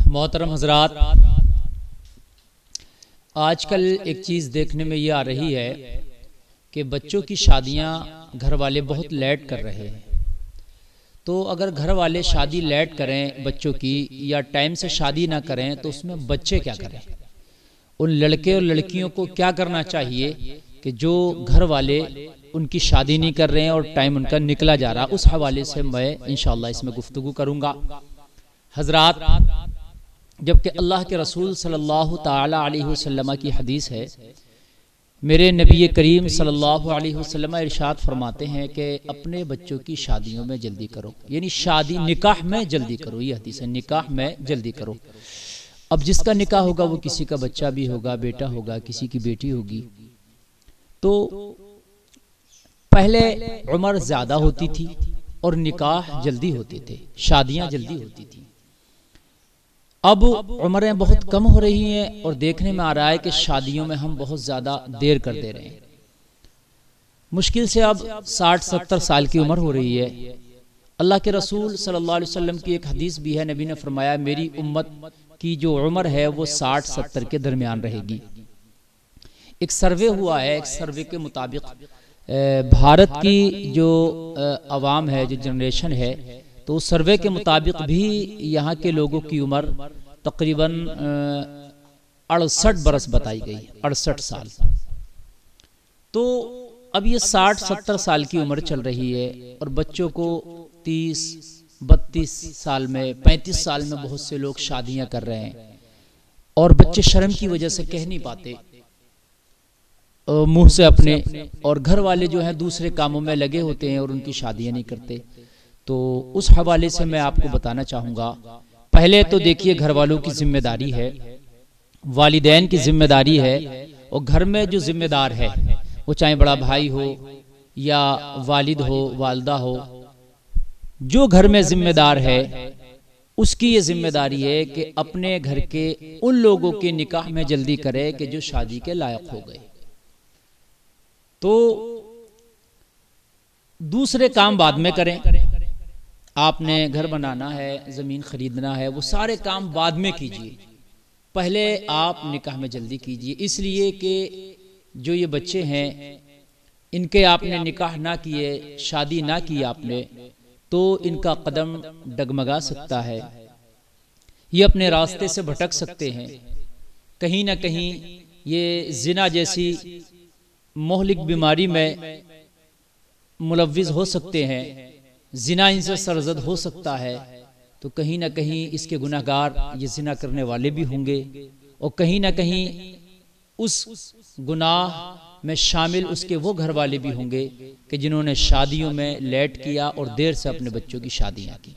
محترم حضرات، آج کل ایک چیز دیکھنے میں یہ آ رہی ہے کہ بچوں کی شادیاں گھر والے بہت لیٹ کر رہے ہیں۔ تو اگر گھر والے شادی لیٹ کریں بچوں کی یا ٹائم سے شادی نہ کریں تو اس میں بچے کیا کریں؟ ان لڑکے اور لڑکیوں کو کیا کرنا چاہیے کہ جو گھر والے ان کی شادی نہیں کر رہے ہیں اور ٹائم ان کا نکلا جا رہا؟ اس حوالے سے میں انشاءاللہ اس میں گفتگو کروں گا۔ حضرات، جبکہ اللہ کے رسول صلی اللہ تعالی علیہ وسلم کی حدیث ہے، میرے نبی کریم صلی اللہ علیہ وسلم ارشاد فرماتے ہیں کہ اپنے بچوں کی شادیوں میں جلدی کرو، یعنی شادی نکاح میں جلدی کرو۔ یہ حدیث ہے، نکاح میں جلدی کرو۔ اب جس کا نکاح ہوگا وہ کسی کا بچہ بھی ہوگا، بیٹا ہوگا، کسی کی بیٹی ہوگی۔ تو پہلے عمر زیادہ ہوتی تھی اور نکاح جلدی ہوتے تھے، شادیاں جلدی ہوتی تھی۔ اب عمریں بہت کم ہو رہی ہیں اور دیکھنے میں آ رہا ہے کہ شادیوں میں ہم بہت زیادہ دیر کر دے رہے ہیں۔ مشکل سے اب 60-70 سال کی عمر ہو رہی ہے۔ اللہ کے رسول صلی اللہ علیہ وسلم کی ایک حدیث بھی ہے، نبی نے فرمایا میری امت کی جو عمر ہے وہ 60-70 کے درمیان رہے گی۔ ایک سروے ہوا ہے، ایک سروے کے مطابق بھارت کی جو عوام ہے، جو جنریشن ہے، تو اس سروے کے مطابق بھی یہاں کے لوگوں کی عمر تقریباً 68 برس بتائی گئی، 68 سال۔ تو اب یہ 60-70 سال کی عمر چل رہی ہے اور بچوں کو 30-32 سال میں، 35 سال میں بہت سے لوگ شادیاں کر رہے ہیں اور بچے شرم کی وجہ سے کہہ نہیں پاتے منہ سے اپنے، اور گھر والے جو ہیں دوسرے کاموں میں لگے ہوتے ہیں اور ان کی شادیاں نہیں کرتے۔ تو اس حوالے سے میں آپ کو بتانا چاہوں گا، پہلے تو دیکھیے گھر والوں کی ذمہ داری ہے، والدین کی ذمہ داری ہے، اور گھر میں جو ذمہ دار ہے وہ چاہے بڑا بھائی ہو یا والد ہو، والدہ ہو، جو گھر میں ذمہ دار ہے اس کی یہ ذمہ داری ہے کہ اپنے گھر کے ان لوگوں کے نکاح میں جلدی کرے کہ جو شادی کے لائق ہو گئے۔ تو دوسرے کام بعد میں کریں، آپ نے گھر بنانا ہے، زمین خریدنا ہے، وہ سارے کام بعد میں کیجئے، پہلے آپ نکاح میں جلدی کیجئے۔ اس لیے کہ جو یہ بچے ہیں ان کے آپ نے نکاح نہ کیے، شادی نہ کی آپ نے، تو ان کا قدم ڈگمگا سکتا ہے، یہ اپنے راستے سے بھٹک سکتے ہیں، کہیں نہ کہیں یہ زنا جیسی مہلک بیماری میں ملوث ہو سکتے ہیں، زنا ان سے سرزد ہو سکتا ہے۔ تو کہیں نہ کہیں اس کے گناہگار یہ زنا کرنے والے بھی ہوں گے، اور کہیں نہ کہیں اس گناہ میں شامل اس کے وہ گھر والے بھی ہوں گے کہ جنہوں نے شادیوں میں لیٹ کیا اور دیر سے اپنے بچوں کی شادیاں کی۔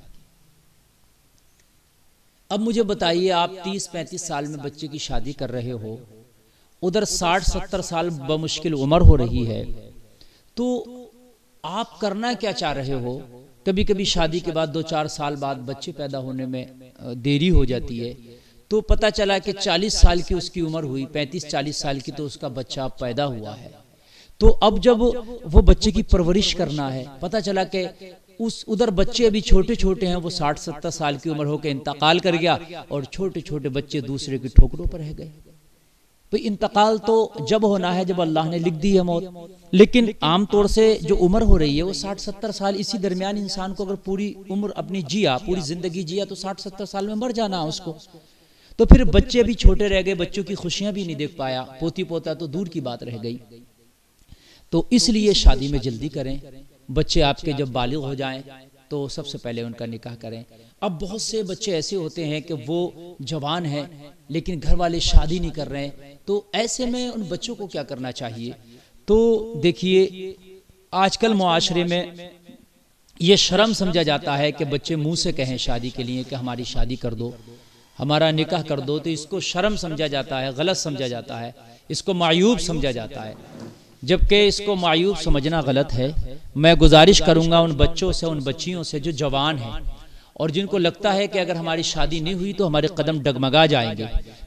اب مجھے بتائیے، آپ 30-35 سال میں بچے کی شادی کر رہے ہو، ادھر 60-70 سال بمشکل عمر ہو رہی ہے، تو آپ کرنا کیا چاہ رہے ہو؟ کبھی کبھی شادی کے بعد 2-4 سال بعد بچے پیدا ہونے میں دیری ہو جاتی ہے، تو پتہ چلا کہ 40 سال کی اس کی عمر ہوئی، 35-40 سال کی تو اس کا بچہ پیدا ہوا ہے۔ تو اب جب وہ بچے کی پرورش کرنا ہے، پتہ چلا کہ ادھر بچے ابھی چھوٹے چھوٹے ہیں، وہ 60-70 سال کی عمر ہو کے انتقال کر گیا، اور چھوٹے چھوٹے بچے دوسرے کی ٹھوکروں پر رہ گئے۔ تو انتقال تو جب ہونا ہے جب اللہ نے لکھ دی ہے موت، لیکن عام طور سے جو عمر ہو رہی ہے وہ 60-70 سال۔ اسی درمیان انسان کو اگر پوری عمر اپنی جیا، پوری زندگی جیا، تو 60-70 سال میں مر جانا اس کو۔ تو پھر بچے بھی چھوٹے رہ گئے، بچوں کی خوشیاں بھی نہیں دیکھ پایا، پوتی پوتا تو دور کی بات رہ گئی۔ تو اس لیے شادی میں جلدی کریں، بچے آپ کے جب بالغ ہو جائیں تو سب سے پہلے ان کا نکاح کریں۔ اب بہت سے بچے ایسے ہوتے ہیں کہ وہ جوان ہیں لیکن گھر والے شادی نہیں کر رہے ہیں، تو ایسے میں ان بچوں کو کیا کرنا چاہیے؟ تو دیکھیے، آج کل معاشرے میں یہ شرم سمجھا جاتا ہے کہ بچے منہ سے کہیں شادی کے لیے کہ ہماری شادی کر دو، ہمارا نکاح کر دو، تو اس کو شرم سمجھا جاتا ہے، غلط سمجھا جاتا ہے، اس کو معیوب سمجھا جاتا ہے، جبکہ اس کو معیوب سمجھنا غلط ہے۔ میں گزارش کروں گا ان بچوں سے، ان بچیوں سے جو جوان ہیں اور جن کو لگتا ہے کہ اگر ہماری شادی نہیں ہوئی تو ہمارے قدم ڈگمگا جائیں گے،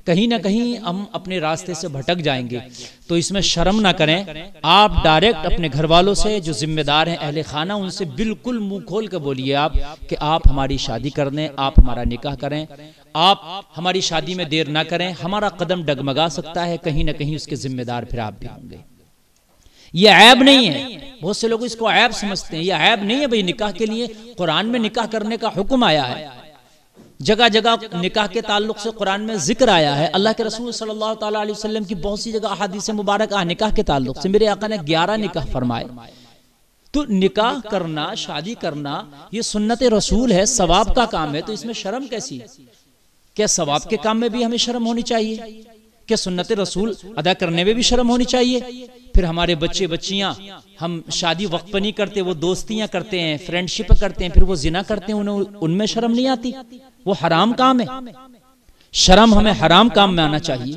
کہیں نہ کہیں ہم اپنے راستے سے بھٹک جائیں گے. تو اس میں شرم نہ کریں. آپ ڈائریکٹ اپنے گھر والوں سے جو ذمہ دار ہیں اہل خانہ ان سے بالکل منہ کھول کے بولیے آپ کہ آپ ہماری شادی کر دیں, آپ ہمارا نکاح کریں, آپ ہماری شادی میں دیر نہ کریں. ہمارا قدم ڈگمگا سکتا ہے, کہیں نہ کہیں اس کے ذمہ دار پھر آپ بھی ہوں گے. یہ عیب نہیں ہے. بہت سے لوگ اس کو عیب سمجھتے ہیں. یہ عیب نہیں ہے بھئی, نکاح کے لیے قرآن میں نکاح کرنے کا حکم آیا ہے. جگہ جگہ نکاح کے تعلق سے قرآن میں ذکر آیا ہے. اللہ کے رسول صلی اللہ تعالیٰ علیہ وسلم کی بہت سی جگہ احادیث مبارکہ نکاح کے تعلق سے. میرے آقا نے 11 نکاح فرمائے. تو نکاح کرنا, شادی کرنا یہ سنت رسول ہے, ثواب کا کام ہے. تو اس میں شرم کیسی؟ کیا ثواب کے کام میں بھی ہمیں شرم ہونی چاہیے؟ کہ سنت رسول ادا کرنے میں بھی شرم ہونی چاہیے؟ پھر ہمارے بچے بچیاں ہم شادی وقت پر نہیں کرتے, وہ دوستیاں کرتے ہیں, فرینڈشپ کرتے ہیں, پھر وہ زنا کرتے ہیں, ان میں شرم نہیں آتی؟ وہ حرام کام ہے. شرم ہمیں حرام کام میں آنا چاہیے,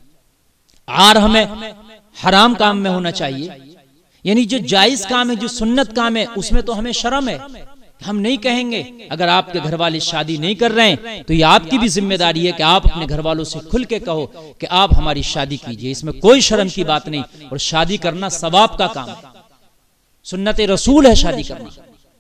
عار ہمیں حرام کام میں ہونا چاہیے. یعنی جو جائز کام ہے, جو سنت کام ہے, اس میں تو ہمیں شرم ہے. ہم نہیں کہیں گے اگر آپ کے گھر والے شادی نہیں کر رہے ہیں تو یہ آپ کی بھی ذمہ داری ہے کہ آپ اپنے گھر والوں سے کھل کے کہو کہ آپ ہماری شادی کیجئے. اس میں کوئی شرم کی بات نہیں. اور شادی کرنا ثواب کا کام ہے, سنت رسول ہے شادی کرنا.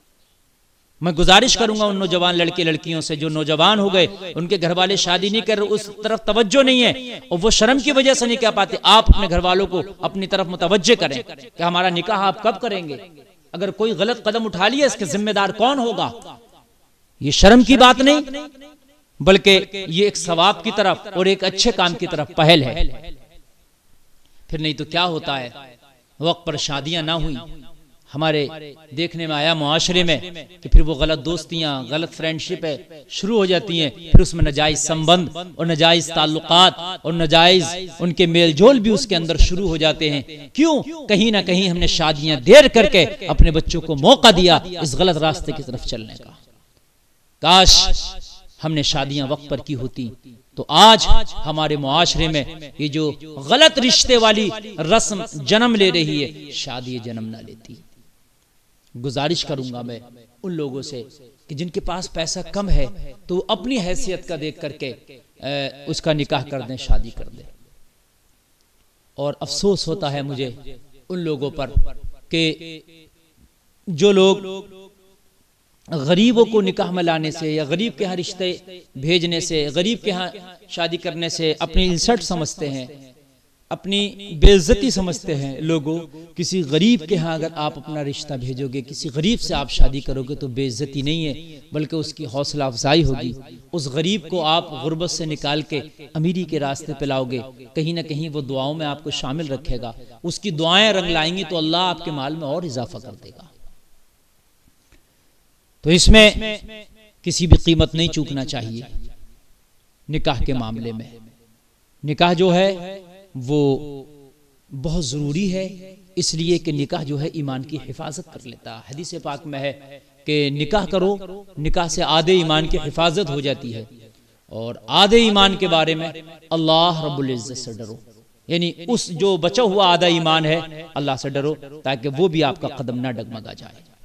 میں گزارش کروں گا ان نوجوان لڑکے لڑکیوں سے جو نوجوان ہو گئے, ان کے گھر والے شادی نہیں کر رہے, اس طرف توجہ نہیں ہے اور وہ شرم کی وجہ سے نہیں کہہ پاتے, آپ اپنے گھر والوں کو اپنی طرف متوجہ کریں کہ ہمارا نکاح آپ کب کریں گے. اگر کوئی غلط قدم اٹھا لیا اس کے ذمہ دار کون ہوگا؟ یہ شرم کی بات نہیں بلکہ یہ ایک ثواب کی طرف اور ایک اچھے کام کی طرف پہل ہے. پھر نہیں تو کیا ہوتا ہے, وقت پر شادیاں نہ ہوئی, ہمارے دیکھنے میں آیا معاشرے میں کہ پھر وہ غلط دوستیاں, غلط فرینڈشپ شروع ہو جاتی ہیں. پھر اس میں ناجائز سمبند اور ناجائز تعلقات اور ناجائز ان کے میل جول بھی اس کے اندر شروع ہو جاتے ہیں. کیوں؟ کہیں نہ کہیں ہم نے شادیاں دیر کر کے اپنے بچوں کو موقع دیا اس غلط راستے کی طرف چلنے کا. کاش ہم نے شادیاں وقت پر کی ہوتی تو آج ہمارے معاشرے میں یہ جو غلط رشتے والی رسم جنم لے رہی ہے, شادی جنم نہ لیتی. گزارش کروں گا میں ان لوگوں سے کہ جن کے پاس پیسہ کم ہے تو وہ اپنی حیثیت کا دیکھ کر کے اس کا نکاح کر دیں, شادی کر دیں. اور افسوس ہوتا ہے مجھے ان لوگوں پر کہ جو لوگ غریبوں کو نکاح میں لانے سے یا غریب کے ہاں رشتے بھیجنے سے, غریب کے ہاں شادی کرنے سے اپنی انسلٹ سمجھتے ہیں, اپنی بے عزتی سمجھتے ہیں. لوگوں کسی غریب کے ہاں اگر آپ اپنا رشتہ بھیجو گے, کسی غریب سے آپ شادی کرو گے تو بے عزتی نہیں ہے بلکہ اس کی حوصلہ افزائی ہوگی. اس غریب کو آپ غربت سے نکال کے امیری کے راستے پہ لاؤ گے, کہیں نہ کہیں وہ دعاؤں میں آپ کو شامل رکھے گا, اس کی دعائیں رنگ لائیں گی تو اللہ آپ کے مال میں اور اضافہ کر دے گا. تو اس میں کسی بھی قیمت نہیں چوکنا چاہیے. نکاح کے معاملے میں نکاح جو ہے وہ بہت ضروری ہے, اس لیے کہ نکاح جو ہے ایمان کی حفاظت کر لیتا. حدیث پاک میں ہے کہ نکاح کرو, نکاح سے آدھے ایمان کی حفاظت ہو جاتی ہے. اور آدھے ایمان کے بارے میں اللہ رب العزت سے ڈرو, یعنی اس جو بچا ہوا آدھا ایمان ہے اللہ سے ڈرو تاکہ وہ بھی آپ کا قدم نہ ڈگمگا جائے.